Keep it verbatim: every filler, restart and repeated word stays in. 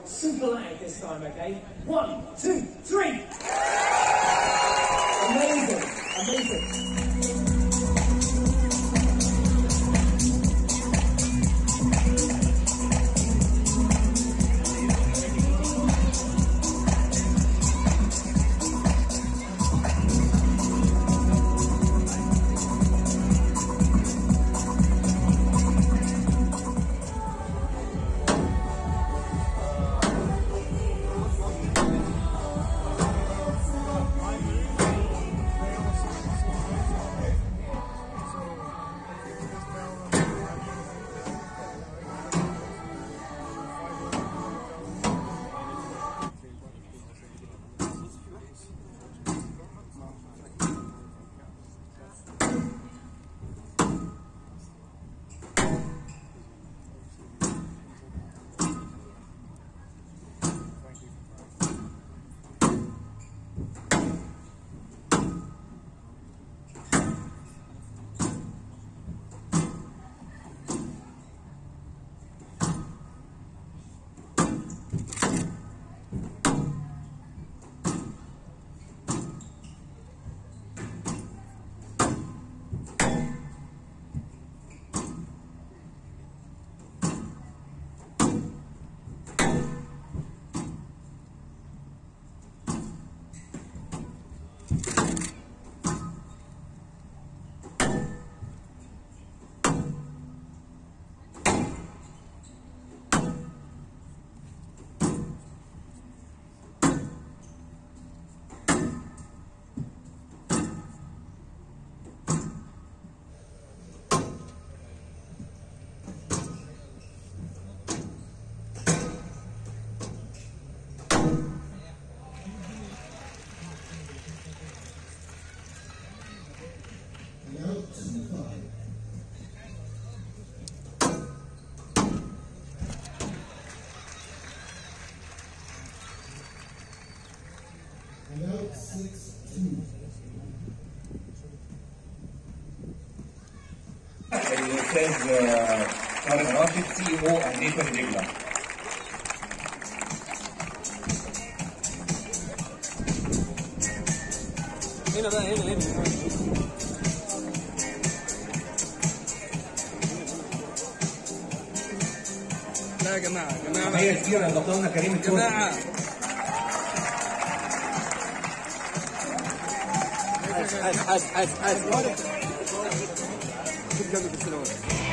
super loud this time, okay? One, two, three. Amazing, amazing. الاستاذ طارق راشد سي او انديه الرجله. هنا بقى هنا هنا لا يا جماعه يا جماعه هي كبيره بطلنا كريم يا جماعه حاس حاس حاس حاس